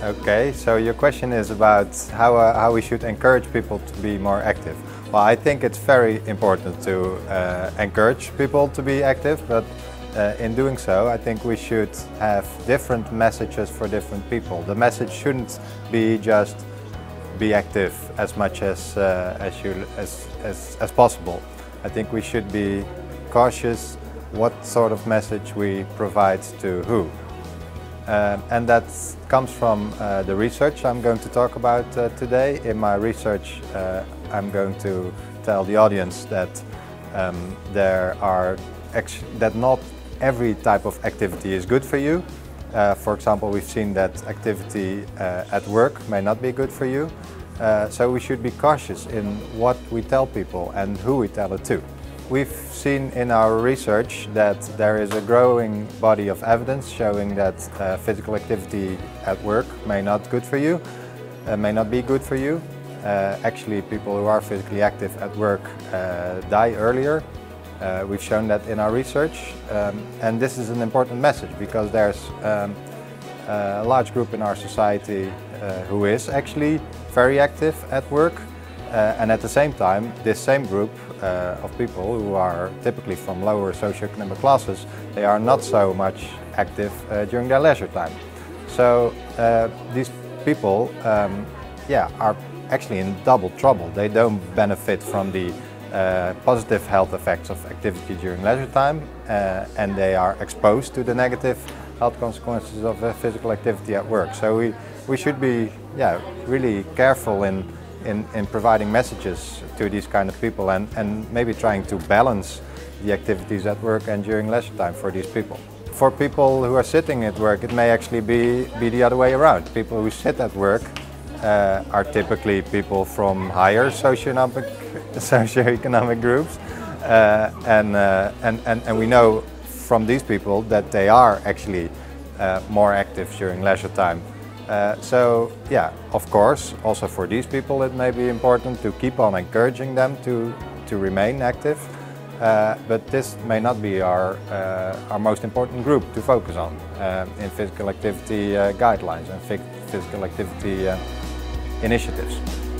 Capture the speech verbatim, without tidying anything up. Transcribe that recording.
Okay, so your question is about how, uh, how we should encourage people to be more active. Well, I think it's very important to uh, encourage people to be active, but uh, in doing so, I think we should have different messages for different people. The message shouldn't be just be active as much as, uh, as, you, as, as, as possible. I think we should be cautious what sort of message we provide to who. Um, and that comes from uh, the research I'm going to talk about uh, today. In my research, uh, I'm going to tell the audience that um, there are that not every type of activity is good for you. Uh, for example, we've seen that activity uh, at work may not be good for you. Uh, so we should be cautious in what we tell people and who we tell it to. We've seen in our research that there is a growing body of evidence showing that uh, physical activity at work may not good for you, uh, may not be good for you. Uh, actually, people who are physically active at work uh, die earlier. Uh, we've shown that in our research, um, and this is an important message because there's um, a large group in our society uh, who is actually very active at work. Uh, and at the same time, this same group uh, of people who are typically from lower socioeconomic classes, they are not so much active uh, during their leisure time. So uh, these people um, yeah, are actually in double trouble. They don't benefit from the uh, positive health effects of activity during leisure time, uh, and they are exposed to the negative health consequences of uh, physical activity at work. So we, we should be yeah, really careful in In, in providing messages to these kind of people and, and maybe trying to balance the activities at work and during leisure time for these people. For people who are sitting at work, it may actually be, be the other way around. People who sit at work uh, are typically people from higher socioeconomic, socioeconomic groups uh, and, uh, and, and, and we know from these people that they are actually uh, more active during leisure time. Uh, so, yeah, of course, also for these people it may be important to keep on encouraging them to, to remain active, uh, but this may not be our, uh, our most important group to focus on uh, in physical activity uh, guidelines and physical activity uh, initiatives.